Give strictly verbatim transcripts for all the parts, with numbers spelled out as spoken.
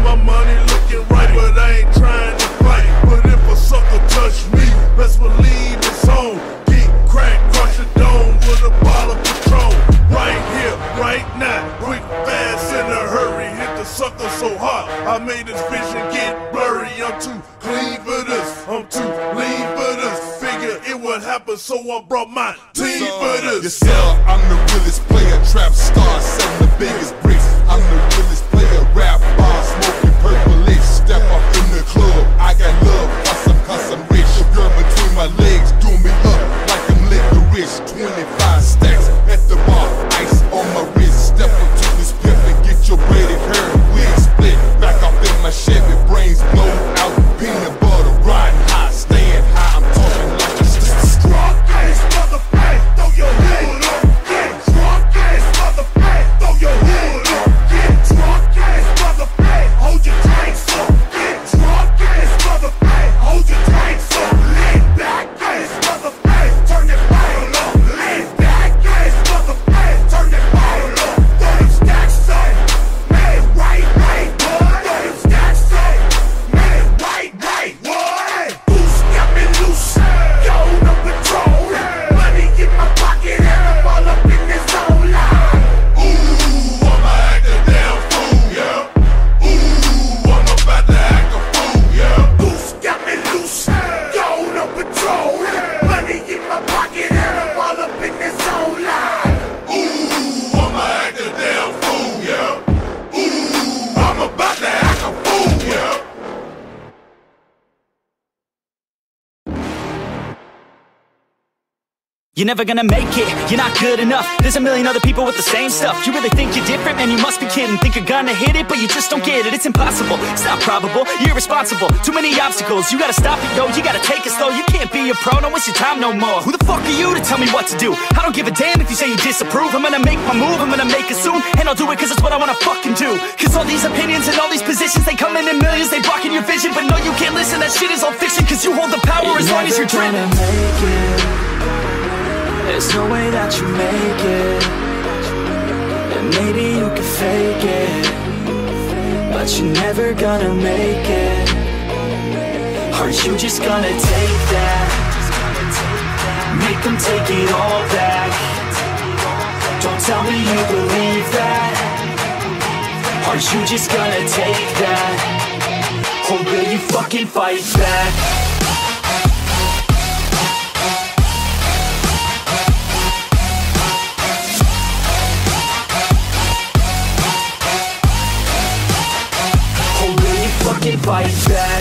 my money looking right, but I ain't trying to fight. But if a sucker touch me, best believe it's on. Get crack, crush a dome with a bottle of Patron. Right here, right now, quick, fast, in a hurry. Hit the sucker so hard, I made his vision get blurry. I'm too clean for this, I'm too lean for this. Figure it would happen, so I brought my team for this. Yes sir, I'm the realest player, trap star, selling the biggest bricks. I'm the realest player, rap bar, smoking purplish. Step up in the club, I got love, cause I'm, cause I'm rich. The girl between my legs, doing me up like I'm licorice. twenty-five stacks at the bar, ice on my wrist. Step up to this pimp and get your braided hair wig split. Back up in my Chevy, brains blow out, peanut butter, riding high, staying high. I'm talking like a strong ass motherfucker, throw your hood up, get drunk ass motherfucker, throw your hood up, get drunk ass motherfucker, hold your drinks up, get drunk ass motherfucker, hold your drinks up, lean back ass motherfucker, turn that bottle up, lean back ass motherfucker, turn that bottle up, throw them stacks up, man, right, right, what? Throw them stacks up, man, right, right, what? Goose got me loose, go no patrol, money in my pocket and I'm all up in this zone line. Ooh, I'ma act a damn fool, yeah. Ooh, I'm about to act a fool, yeah. Goose got me loose, go no patrol, money in my pocket and I'm all up in this zone line. Ooh, I'ma act a damn fool, yeah. Ooh, I'm about to act a fool, yeah. You're never gonna make it, you're not good enough. There's a million other people with the same stuff. You really think you're different? Man, you must be kidding. Think you're gonna hit it, but you just don't get it. It's impossible, it's not probable, you're irresponsible. Too many obstacles, you gotta stop it, yo. You gotta take it slow, you can't be a pro. Don't waste your time no more. Who the fuck are you to tell me what to do? I don't give a damn if you say you disapprove. I'm gonna make my move, I'm gonna make it soon. And I'll do it cause it's what I wanna fucking do. Cause all these opinions and all these positions, they come in in millions, they blocking your vision. But no, you can't listen, that shit is all fiction. Cause you hold the power as long as you're dreaming. There's no way that you make it, and maybe you can fake it, but you're never gonna make it. Aren't you just gonna take that? Make them take it all back. Don't tell me you believe that. Aren't you just gonna take that? Or will you fucking fight back? Fucking fight back.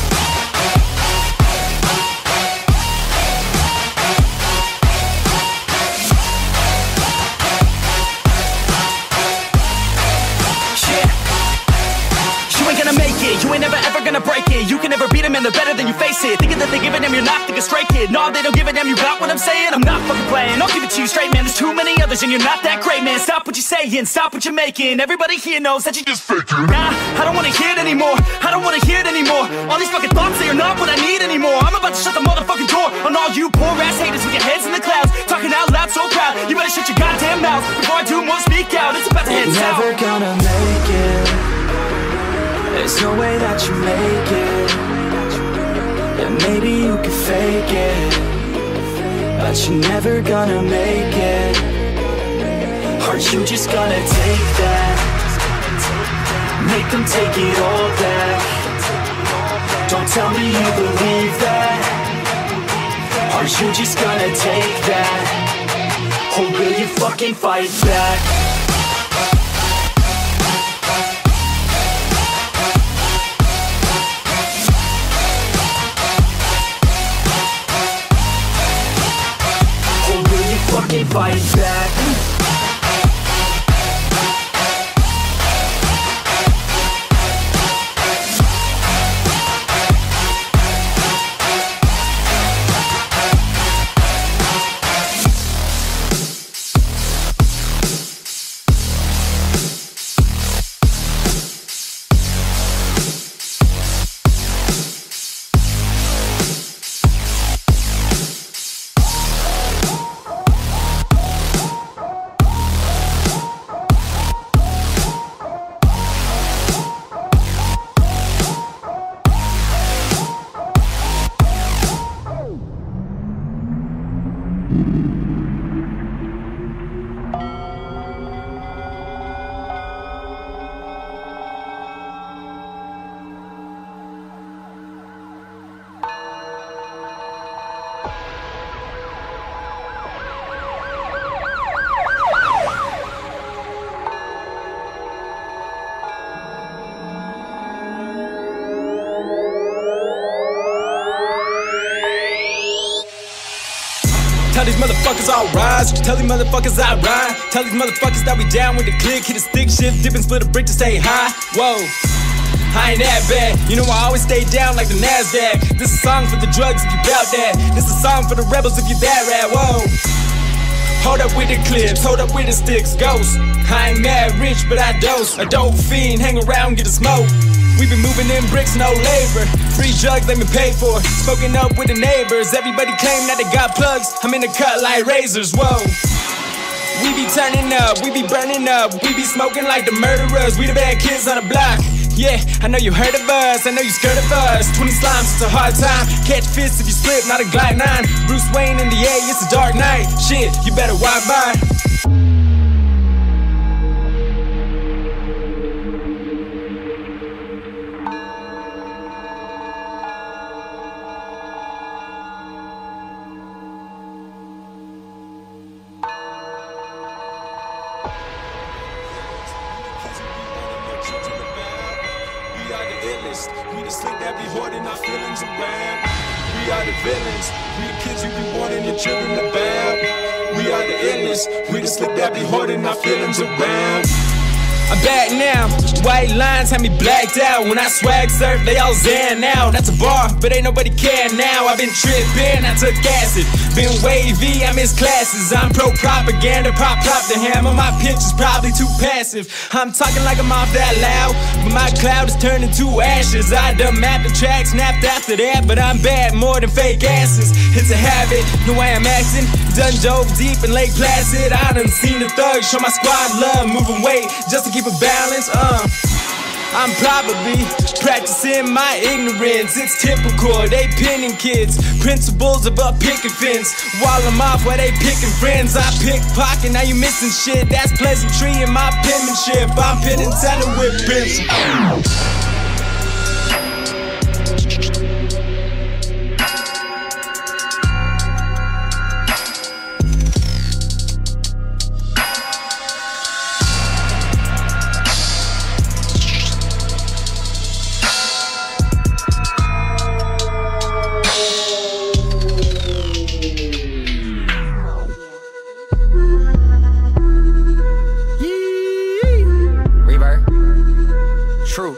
Yeah. You ain't gonna make it, you ain't never ever gonna break it. You can never beat them and they're better than you face it. Thinking that they give a damn, you're not, think a straight kid. No, they don't give a damn, you got what I'm saying? I'm not fucking playing, I'll give it to you straight, man. There's too many others and you're not that great, man. Stop what you're saying, stop what you're making. Everybody here knows that you just faking. Nah, I don't wanna hear it anymore, I don't wanna hear it anymore. All these fucking thoughts, they are not what I need anymore. I'm about to shut the motherfucking door on all you poor ass haters with your heads in the clouds, talking out loud so proud. You better shut your goddamn mouth before I do more speak out. It's about to head south. You're never gonna make it. There's no way that you make it, and maybe you can fake it, but you're never gonna make it. Aren't you just gonna take that? Make them take it all back. Don't tell me you believe that. Aren't you just gonna take that? Or will you fucking fight back? Fucking fight back. Tell these motherfuckers I'll rise. Tell these motherfuckers I ride. Tell these motherfuckers that we down with the click. Hit a stick shift, dip and split a brick to stay high. Whoa, I ain't that bad. You know I always stay down like the NASDAQ. This a song for the drugs if you bout that. This a song for the rebels if you that rad. Whoa. Hold up with the clips, hold up with the sticks, ghost. I ain't mad rich, but I dose. A dope fiend, hang around, get a smoke. We been moving in bricks, no labor. Free drugs, they been paid for. Smoking up with the neighbors. Everybody claim that they got plugs. I'm in the cut like razors, whoa. We be turning up, we be burning up. We be smoking like the murderers. We the bad kids on the block. Yeah, I know you heard of us, I know you scared of us. Twenty slimes, it's a hard time. Catch fists if you slip, not a Glide nine. Bruce Wayne in the A, it's a dark night. Shit, you better walk by. We the slick that be hoarding our feelings around. We are the villains. We the kids you be wanting your children to bow. We are the illest. We the slick that be hoarding our feelings around. I'm back now. White lines had me blacked out. When I swag surf, they all zan now. That's a bar, but ain't nobody care now. I've been tripping, I took acid. Been wavy, I miss classes. I'm pro propaganda, pop pop the hammer. My pitch is probably too passive. I'm talking like I'm off that loud, but my cloud is turning to ashes. I done mapped the track, snapped after that, but I'm bad more than fake asses. It's a habit, the way I'm acting. Done dove deep in Lake Placid. I done seen the thugs show my squad love, moving weight just to keep a balance. Uh, I'm probably practicing my ignorance. It's typical, they pinning kids. Principles of a picket fence. While I'm off where they picking friends. I pickpocket, now you missing shit. That's pleasantry in my penmanship. I'm pinning telling with pimps. True.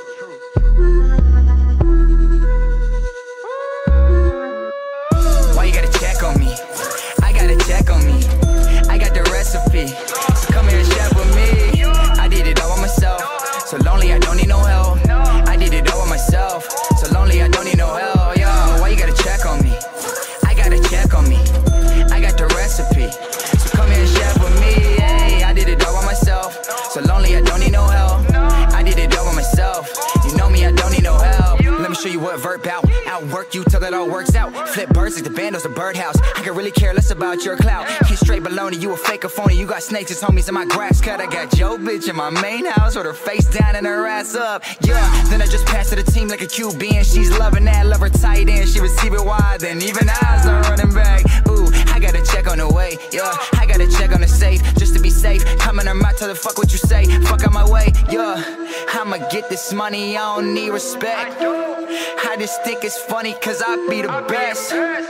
Why you gotta check on me? I gotta check on me. I got the recipe, so come here and share with me. I did it all by myself, so lonely I don't need no help. I did it all by myself, so lonely I don't need no help. Yo, why you gotta check on me? I gotta check on me. I got the recipe, so come here and share with me. Hey, I did it all by myself, so lonely I don't need no help. I did it all by myself. You know me, I don't need no help. Let me show you what verb out. Outwork you till it all works out. Flip birds like the bandos, the birdhouse. I could really care less about your clout. He's straight baloney, you a fake or phony. You got snakes as homies in my grass cut. I got Joe bitch in my main house with her face down and her ass up. Yeah, then I just passed to the team like a Q B and she's loving that. Love her tight end, she receive it wide. Then even I start running back. Ooh, I gotta check on the way. Yeah, I gotta check on the safe just to be safe. Coming her mouth, tell the fuck what you say. Fuck out my way. Yeah, I'ma get this money, I don't need respect. I just think it's funny cause I be the best.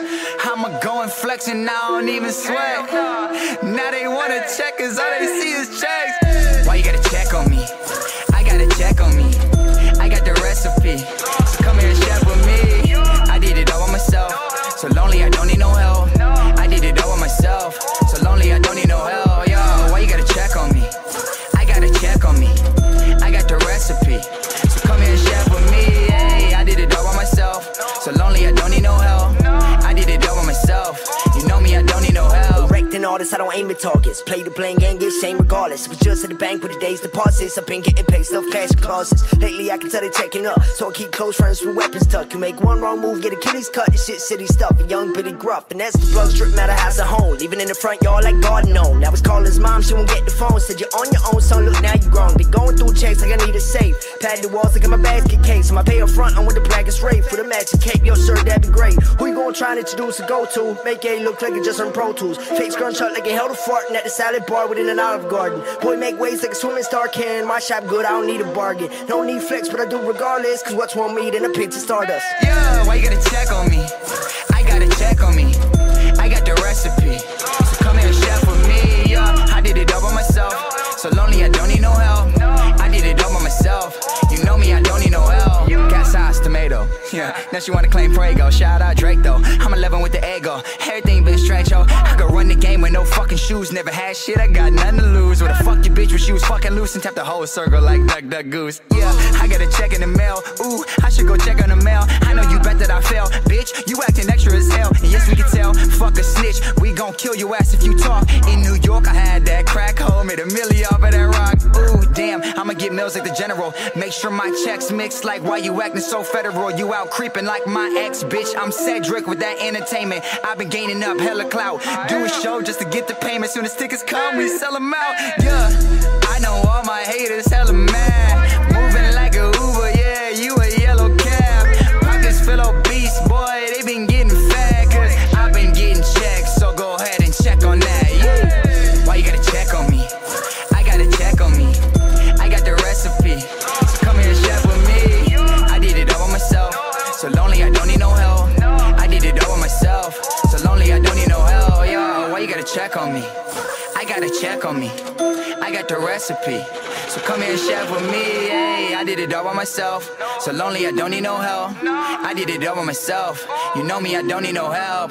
I'ma go and flex and I don't even sweat. Now they wanna check cause all they see is checks. Why you gotta check on me? I gotta check on me. I got the recipe, so come here and share with me. I did it all by myself, so lonely I don't need no help. I did it all by myself, so lonely I don't need no help. Yo, why you gotta check on me? I gotta check on me. I got the recipe, so come here and share with me. Hey, I did it all by myself, so lonely I don't need no help. I did it all by myself. You know me, I don't need no help. Wrecked in artists, I don't aim at targets. Play the playing game, get shame regardless. Was just at the bank with the days deposits. I've been getting paid, stuff cash clauses. Lately I can tell they checking up, so I keep close friends with weapons tucked. You make one wrong move, get Achilles cut. This shit city stuff, a young bitty gruff. And that's the plug strip matter house at home. Leaving in the front yard like garden on. That was calling his mom, she won't get the phone. Said you're on your own, son, look now you grown. Been going through checks like I need a safe. Pad the walls like I'm a basket case. So my pay up front, I'm with the blackest rape. For the matching cape, yo sir, that'd be great. Who you gonna try and introduce a go-to? Make it look like it just on Pro Tools. Fake scrunch up like it held a fart at the salad bar within an Olive Garden. Boy make waves like a swimming star can. My shop good, I don't need a bargain. No need flex, but I do regardless. Cause what's one me than a pinch of stardust? Yeah, why you gotta check on me? I gotta check on me. I got the recipe, so come here and chef with me. Yeah, I did it all by myself. So lonely, I don't need no help. I did it all by myself. You know me, I don't need no help. Got sauce, tomato. Yeah, now she wanna claim Prego. Shout out Drake though. I'm eleven with the ego. Everything been strange, yo. I could run the game with no fucking shoes. Never had shit, I got nothing to lose. Where the fuck your bitch when she was fucking loose and tap the whole circle like Duck Duck Goose. Yeah, I got a check in the mail. Ooh, I should go check on the mail. I know you bet that I fail. Bitch, you acting extra as hell. And yes, we can tell. Fuck a snitch. We gon' kill your ass if you talk. In New York, I had that crack hole. Made a million off of that rock. Ooh, damn, I'ma get meals like the general. Make sure my checks mix like why you acting so federal. You out creeping like my ex, bitch. I'm Cedric with that entertainment. I've been gaining up hella clout. Do a show just to get the payment. Soon as tickets come, we sell them out. Yeah, I know all my haters hella mad. Moving like a Uber, yeah, you a yellow cab. Pockets full of beast, boy, they been getting fat. Cause I've been getting checks, so go ahead and check on that, yeah. Why you gotta check on me? I gotta check on me. I got the recipe, so come here and chef with me. I did it all by myself, so lonely I don't need no help. I did it all by myself, so lonely I don't need no help. Yo, why you gotta check on me? I gotta check on me. I got the recipe, so come here and chef with me. Hey, I did it all by myself, so lonely I don't need no help. I did it all by myself. You know me, I don't need no help.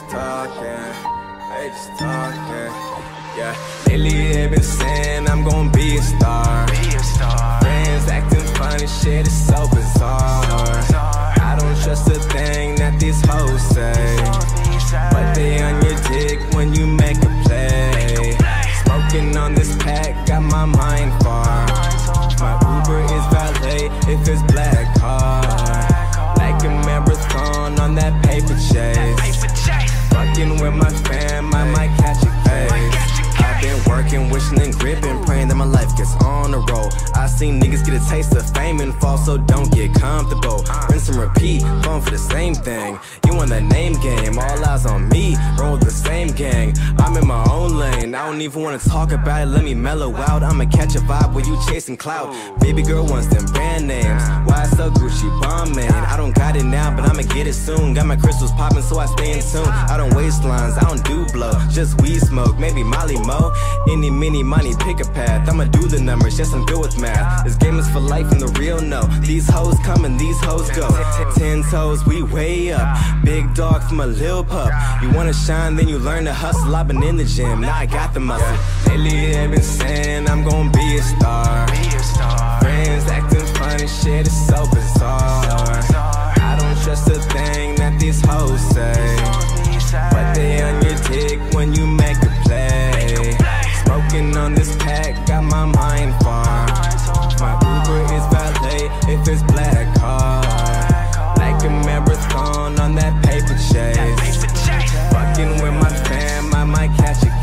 talking, they just talking. Yeah, lately they been saying I'm gon' be a star. Friends acting funny, shit is so bizarre. I don't trust a thing that these hoes say, but they on your dick when you make a play. Smoking on this pack, got my mind far. My Uber is valet if it's black car. Like a marathon on that paper chase. Fucking with my fam, I might catch a case. I've been working, wishing and gripping, praying that my life gets on the road. I seen niggas get a taste of fame and fall, so don't get comfortable. Rinse and repeat, going for the same thing. You want that name game, all eyes on me, roll with the same gang. I'm in my own lane, I don't even wanna talk about it, let me mellow out. I'ma catch a vibe when you chasing clout. Baby girl wants them brand names, why it's so Gucci Balmain. I don't got it now, but I'ma get it soon. Got my crystals popping, so I stay in tune. I don't waste lines, I don't do blow, just weed smoke, maybe Molly Mo. Any, mini, money, pick a path. I'ma do the numbers, yes I'm good with math. This game is for life and the real no. These hoes come and these hoes go. Ten toes, we way up. Big dog from a lil pup. You wanna shine, then you learn to hustle. I've been in the gym, now I got the muscle. Lately they been saying I'm gon' be a star. Friends acting funny, shit is so bizarre. I don't trust a thing that these hoes say, but they on your dick when you make a play. Smoking on this pack, got my mind far. My Uber is valet if it's black car. Like a marathon on that paper chase. Fucking with my fam, I might catch a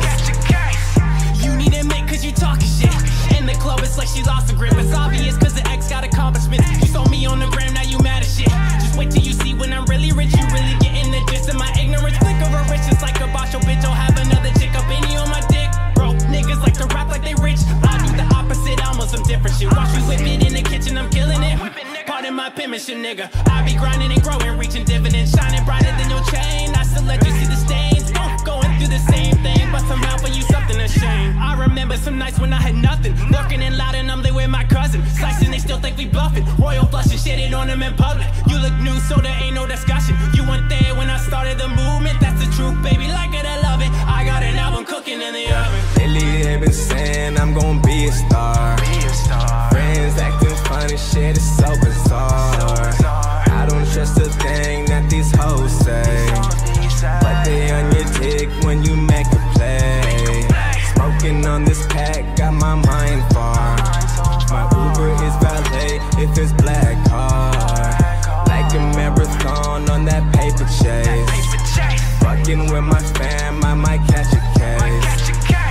case. You need a mate cause you talking shit. In the club it's like she lost the grip. It's obvious cause the ex got accomplishments. You saw me on the gram, now you mad as shit. Just wait till you see when I'm really rich. You really getting the gist of my ignorance. Flick over rich just like a bacho bitch. I'll have another chick up in you on my dick. Bro, niggas like to rap like they rich. I do the opposite, I'm on some different shit. Watch me whip it in the kitchen, I'm killing it. Pardon my penmanship, nigga. I be grinding and growing, reaching dividends, shining brighter than your chain. I still let you see the stains. Uh, going through the same thing, but somehow for you something to shame. I remember some nights when I had nothing. Lurking and loud and I'm there with my cousin. Slicing, they still think we bluffing. Royal flushing, shit it on them in public. You look new, so there ain't no discussion. You weren't there when I started the movement. That's the truth, baby, like it, I love it. I got an album cooking in the oven. Lately they been saying I'm gon' be a star. Friends acting funny, shit is so bizarre. I don't trust a thing that these hoes say, but they on your dick when you make a play. Smoking on this pack, got my mind far. My Uber is valet if it's black car. Like a marathon on that paper chase. Fucking with my fam, I might catch a case.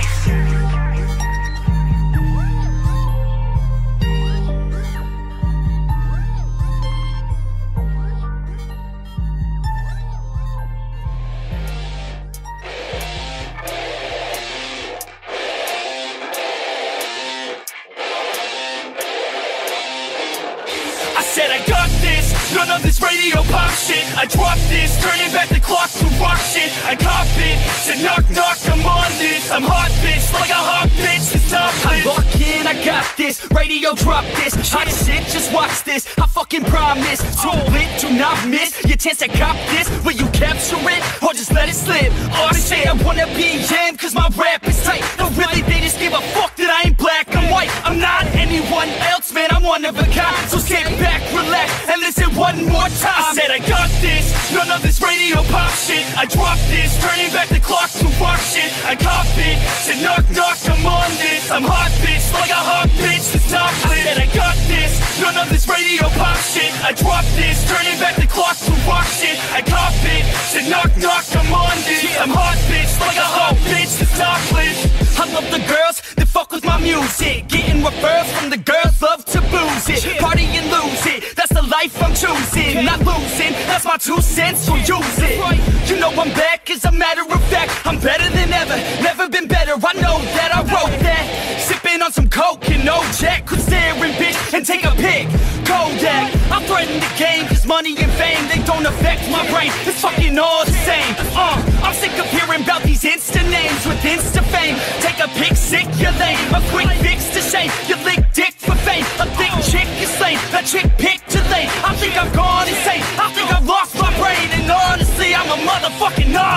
Said I got this, none of this radio pop shit. I dropped this, turning back the clock to rock shit. I cop it, said knock knock, I'm on this. I'm hot bitch, like a hot bitch, it's top I lock in, I got this, radio drop this. Hot shit, just watch this, I fucking promise. Too lit, do not miss your chance to cop this. Will you capture it, or just let it slip? Or they say I wanna be him, cause my rap is tight. No really, they just give a fuck that I ain't black, I'm white. I'm not anyone else, man, I'm one of a kind. So sit back, relax, and listen one more time. I said I got this, none of this radio pop shit. I dropped this, turning back the clock to rock shit. I cop it, said knock knock, I'm on this. I'm hot bitch, like a hot bitch, it's not lit. I said I got this, none of this radio pop shit. I dropped this, turning back the clock to rock shit. I cop it, said knock knock, I'm on this. I'm hot bitch, like a hot bitch, it's not lit. I love the girls that fuck with my music, getting referrals from the girls love to booze it, party and lose it. That's the life I'm choosing, not losing. That's my two cents, so use it. You know I'm back, as a matter of fact. I'm better than ever, never been better. I know that I wrote that. Sipping on some coke and no jack. Could stare and bitch and take a pic. Kodak, I threaten the game, cause money and fame, they don't affect my brain. It's fucking all the same. Uh, I'm sick of hearing about these Insta names with Insta fame. Take a pic, sick, you're lame. A quick fix to shame. You lick dick for fame. A thick chick is lame. A chick picked too late. I think I've gone insane. I think I've lost my brain. And honestly, I'm a motherfucking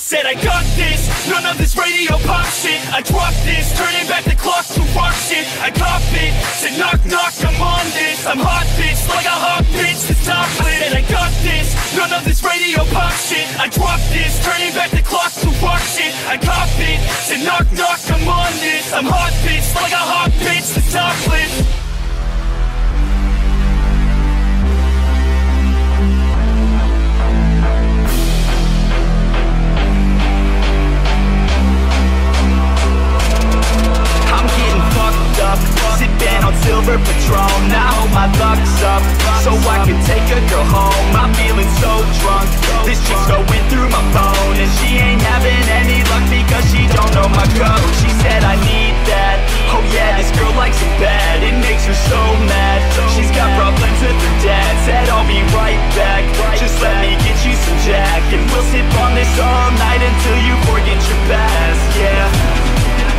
Said I got this, none of this radio pop shit. I dropped this, turning back the clock to rock shit. I cop it, said knock knock, I'm on this. I'm hot bitch, like a hot bitch that's topless. And I got this, none of this radio pop shit. I dropped this, turning back the clock to rock shit. I cop it, said knock knock, I'm on this. I'm hot bitch, like a hot bitch that's topless. Sipping on silver Patron, I hope my luck's up, so I can take a girl home. I'm feeling so drunk, this chick's going through my phone, and she ain't having any luck because she don't know my code. She said I need that, oh yeah, this girl likes it bad, it makes her so mad. She's got problems with her dad, said I'll be right back, just let me get you some Jack, and we'll sip on this all night until you forget your past, yeah.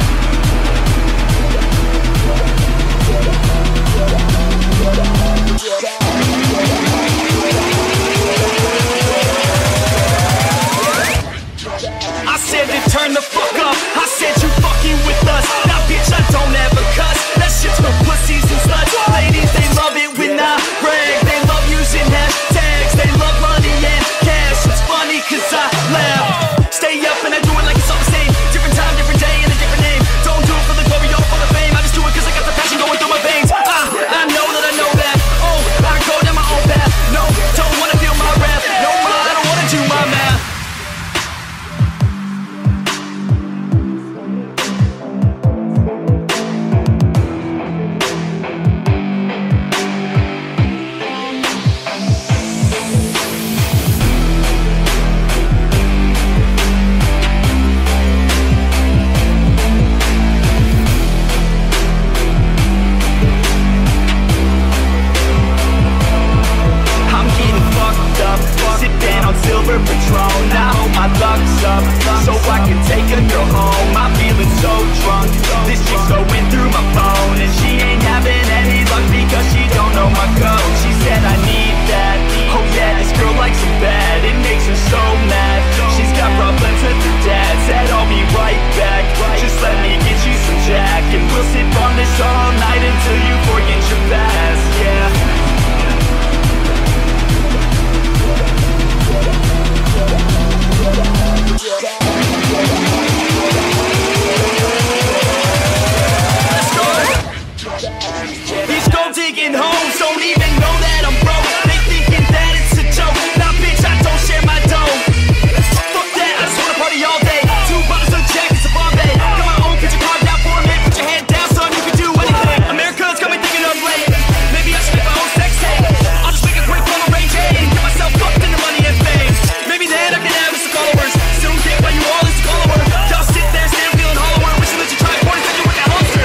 I said to turn the fuck up, I said you fucking with us. Now bitch, I don't ever cuss, that shit's for pussies and sluts. Ladies, they love it when I brag, they love using hashtags, they love money and cash. It's funny cause I laugh, stay up and I do it like it's all the same. Different time, different day, and a different name. Don't do it for the glory or for the fame, I just do it cause I got the passion going through my veins. I, I know that I know that, oh, I go down my own path. No, don't wanna feel my wrath, no, I don't wanna do my math. Silver Patron, I hope my luck's up, so I can take a girl home. I'm feeling so drunk, this chick's going through my phone, and she ain't having any luck because she don't know my code. She said I need that, oh yeah, this girl likes it bad, it makes her so mad. She's got problems with her dad, said I'll be right back, just let me get you some Jack, and we'll sip on this all night until you forget your past, yeah. These gold digging homes don't even know that I'm broke. They thinking that it's a joke. Nah, bitch, I don't share my dough. Fuck that, I just wanna party all day. Two bottles of Jack, it's a Bombay. Got my own picture carved out for a minute. Put your hand down, son, you can do anything. America's got me thinking of late. Maybe I should make my own sex tape. I'll just make a quick one range A and get myself fucked into money and fame. Maybe then I can have some followers. Still don't get why you all is a follower. Y'all sit there, stand feeling hollower. Wishing that you tried forty seconds work at Holster.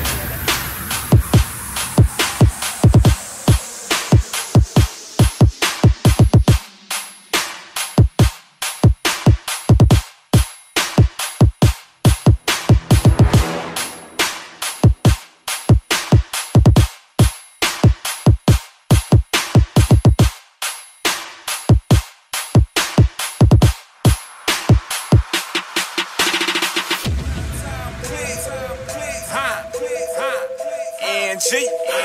N G,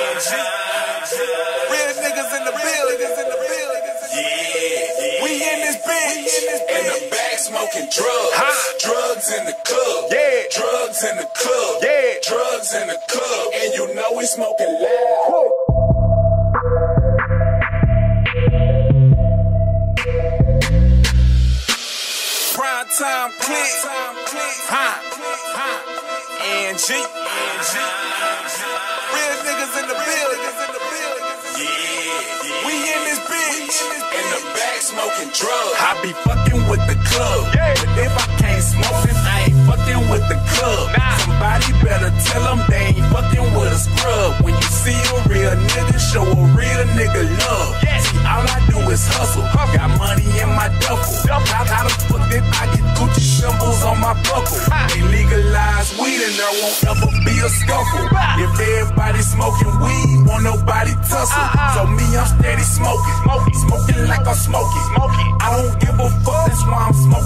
real niggas in the building. Yeah, we in this bitch. In the back smoking drugs. Huh? Drugs in the club. Yeah, drugs in the club. Yeah, drugs in the club. And you know we smoking loud. Whoa. Prime time click. Huh? N G, real niggas in the building. Yeah, we in this bitch. In the back smoking drugs. I be fucking with the club, yeah. But if I can't smoke it, I ain't fucking with the club. Nah. Somebody better tell them they ain't fucking with a scrub. When you see a real nigga, show a real nigga love. Yeah. See, all I do is hustle. hustle. Got money in my duffel. How, how the fuck did I get Gucci symbols on my buckle? Ah. They legalize weed and there won't ever be a scuffle. Ah. If everybody smoking weed, won't nobody tussle. Ah. So me, I'm steady smoking. Smoking, smoking like I'm smoking. Smoking. I don't give a fuck, that's why I'm smoking in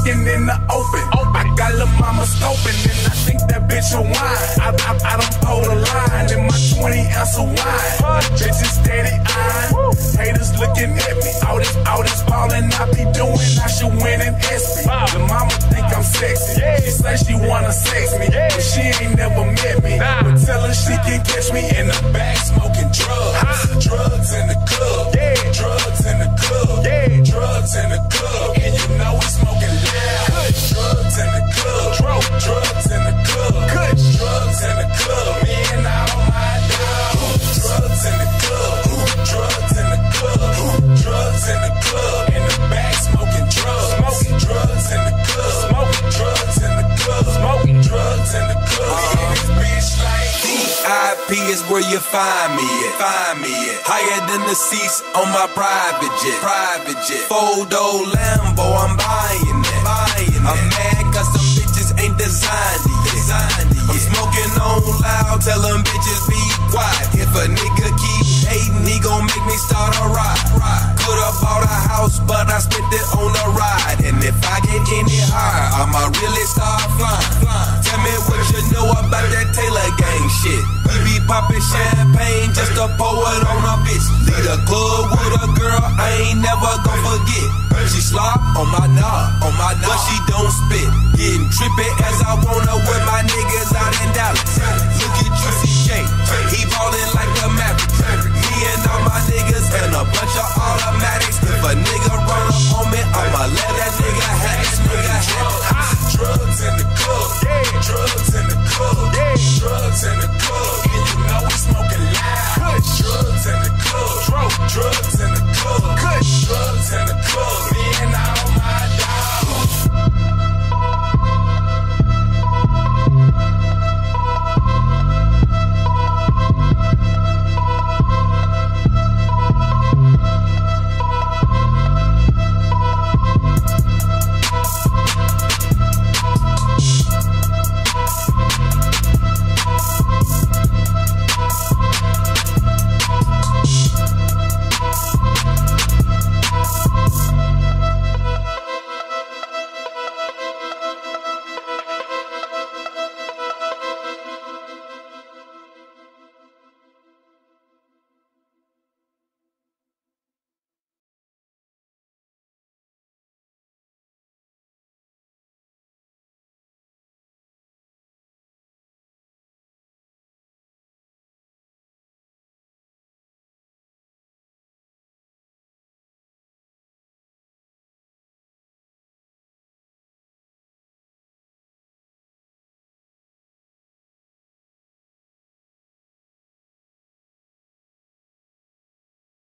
in the open. I got lil' mama scoping, and I think that bitch a wine. I, I, I done pulled a line in my twenty ounce of wine. Bitches steady eyeing, haters looking at me. All this, all this ballin' I be doing, I should win an S P. Lil' mama think I'm sexy, she say she wanna sex me, but she ain't never met me. But tell her she can catch me in the back smoking drugs. Drugs in the club, drugs in the club, drugs in the club, and you know we smoking loud. Drugs in the club, drugs in the club, drugs in the club, me and all my dogs. Drugs in the club, drugs in the club, drugs in the club, in the back smoking drugs. Drugs in the club, smoking drugs in the club, smoking drugs in the club. And this bitch like V I P is where you find me at. Find me at. Higher than the seats on my private jet. Private jet. Four-door Lambo, I'm buying that. Buying I'm that. mad cause some bitches ain't designed it yet. Designed it I'm yet. Smoking on loud, tell them bitches be quiet. If a nigga keep hating, he gon' make me start a ride. Could've bought a house, but I spent it on a ride. And if I get any higher, I'ma really start flying. Tell me what you know about that Taylor gang shit. We be popping champagne just to pour it on a bitch. Lead a club with a girl I ain't never gon' forget. She slop on my knob, on my knob, but she don't spit. Getting trippy as